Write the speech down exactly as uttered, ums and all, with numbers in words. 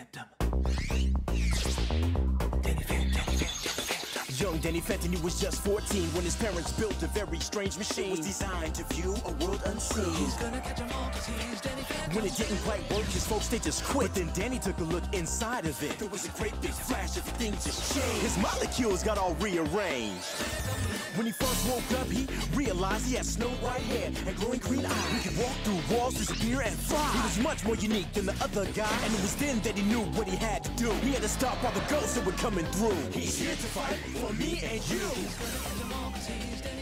Phantom. Danny Phantom, Danny Phantom, Phantom. Young Danny Phantom, he was just fourteen when his parents built a very strange machine. It was designed to view a world unseen. He's gonna catch 'em all 'cause he's Danny Phantom. When it didn't quite work, his folks, they just quit. But then Danny took a look inside of it. There was a great big flash, everything just changed. His molecules got all rearranged. When he first woke up, he realized he had snow white hair and glowing green eyes. He could walk through walls, disappear, and fly. He was much more unique than the other guy, and it was then that he knew what he had to do. He had to stop all the ghosts that were coming through. He's here to fight for me and you.